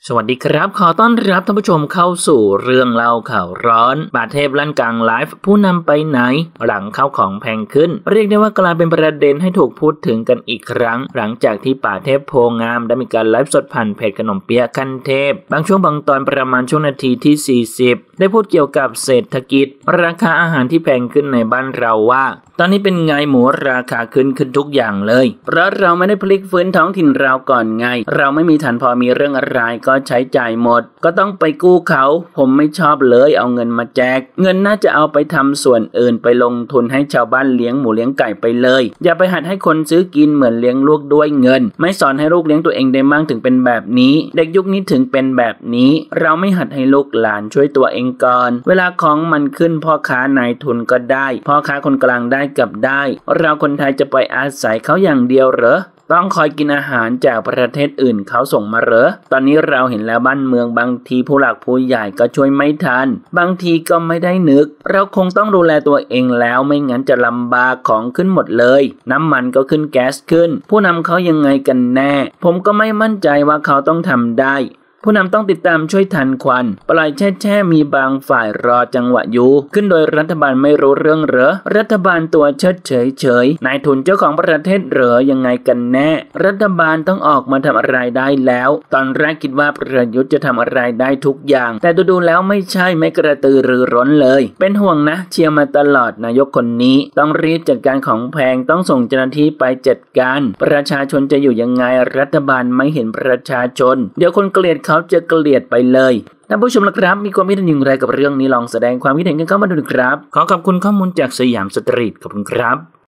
สวัสดีครับขอต้อนรับท่านผู้ชมเข้าสู่เรื่องเล่าข่าวร้อนป่าเทพลั่นกลางไลฟ์ผู้นำไปไหนหลังข้าวของแพงขึ้นเรียกได้ว่ากลายเป็นประเด็นให้ถูกพูดถึงกันอีกครั้งหลังจากที่ป่าเทพโพงามได้มีการไลฟ์สดผ่านเพจขนมเปี๊ยะขั้นเทพบางช่วงบางตอนประมาณช่วงนาทีที่40ได้พูดเกี่ยวกับเศรษฐกิจราคาอาหารที่แพงขึ้นในบ้านเราว่าตอนนี้เป็นไงหมูราคาขึ้นทุกอย่างเลยเพราะเราไม่ได้พลิกฟื้นท้องถิ่นเราก่อนไงเราไม่มีฐานพอมีเรื่องอะไรก็ใช้จ่ายหมดก็ต้องไปกู้เขาผมไม่ชอบเลยเอาเงินมาแจกเงินน่าจะเอาไปทำส่วนอื่นไปลงทุนให้ชาวบ้านเลี้ยงหมูเลี้ยงไก่ไปเลยอย่าไปหัดให้คนซื้อกินเหมือนเลี้ยงลูกด้วยเงินไม่สอนให้ลูกเลี้ยงตัวเองได้มั่งถึงเป็นแบบนี้เด็กยุคนี้ถึงเป็นแบบนี้เราไม่หัดให้ลูกหลานช่วยตัวเองก่อนเวลาของมันขึ้นพ่อค้านายทุนก็ได้พ่อค้าคนกลางได้กับได้เราคนไทยจะไปอาศัยเขาอย่างเดียวเหรอต้องคอยกินอาหารจากประเทศอื่นเขาส่งมาเหรอตอนนี้เราเห็นแล้วบ้านเมืองบางทีผู้หลักผู้ใหญ่ก็ช่วยไม่ทันบางทีก็ไม่ได้นึกเราคงต้องดูแลตัวเองแล้วไม่งั้นจะลำบากของขึ้นหมดเลยน้ำมันก็ขึ้นแก๊สขึ้นผู้นำเขายังไงกันแน่ผมก็ไม่มั่นใจว่าเขาต้องทำได้ผู้นำต้องติดตามช่วยทันควันปล่อยแช่มีบางฝ่ายรอจังหวะอยู่ขึ้นโดยรัฐบาลไม่รู้เรื่องเหรอรัฐบาลตัวเฉยนายทุนเจ้าของประเทศเหรอยังไงกันแน่รัฐบาลต้องออกมาทำอะไรได้แล้วตอนแรกคิดว่าประยุทธ์จะทำอะไรได้ทุกอย่างแต่ดูแล้วไม่ใช่ไม่กระตือรือร้นเลยเป็นห่วงนะเชียร์มาตลอดนายกคนนี้ต้องรีบจัดการของแพงต้องส่งเจ้าหน้าที่ไปจัดการประชาชนจะอยู่ยังไงรัฐบาลไม่เห็นประชาชนเดี๋ยวคนเกลียดเขาจะเกลียดไปเลยท่านผู้ชมล่ะครับมีความคิดเห็นอย่างไรกับเรื่องนี้ลองแสดงความคิดเห็นกันเข้ามาดูครับขอขอบคุณข้อมูลจากสยามสตรีทขอบคุณครับ